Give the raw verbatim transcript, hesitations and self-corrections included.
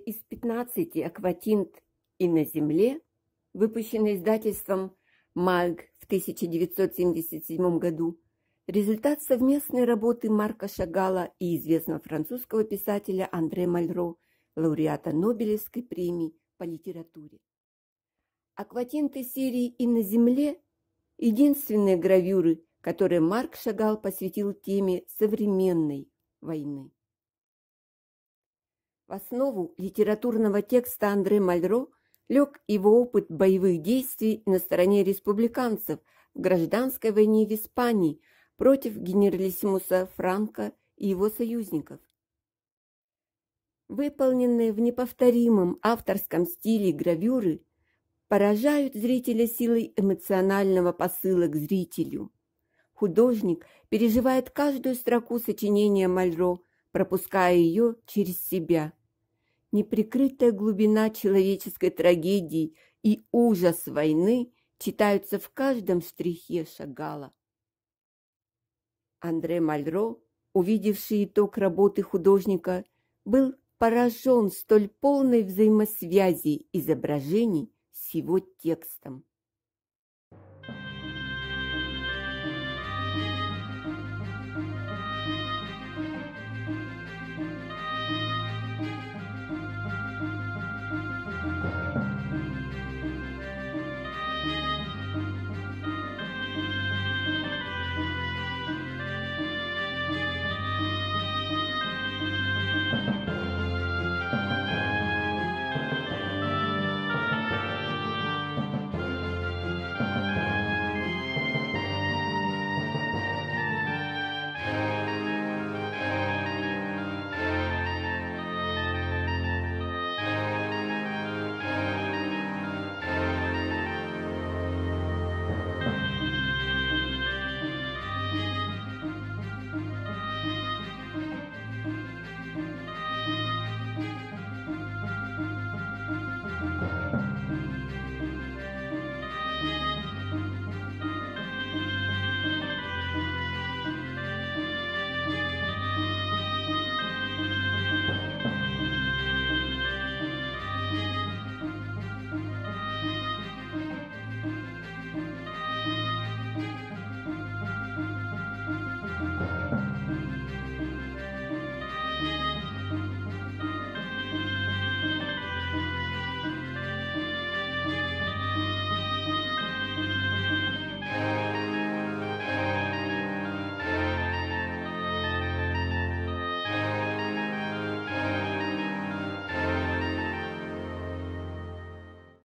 из пятнадцати акватинт и на земле, выпущенной издательством «Мальг» в тысяча девятьсот семьдесят седьмом году, результат совместной работы Марка Шагала и известного французского писателя Андре Мальро, лауреата Нобелевской премии по литературе. Акватинты серии «И на земле» – единственные гравюры, которые Марк Шагал посвятил теме современной войны. В основу литературного текста Андре Мальро лег его опыт боевых действий на стороне республиканцев в гражданской войне в Испании против генералиссимуса Франко и его союзников. Выполненные в неповторимом авторском стиле гравюры поражают зрителя силой эмоционального посыла к зрителю. Художник переживает каждую строку сочинения Мальро, пропуская ее через себя. Неприкрытая глубина человеческой трагедии и ужас войны читаются в каждом штрихе Шагала. Андре Мальро, увидевший итог работы художника, был поражен столь полной взаимосвязи изображений с его текстом.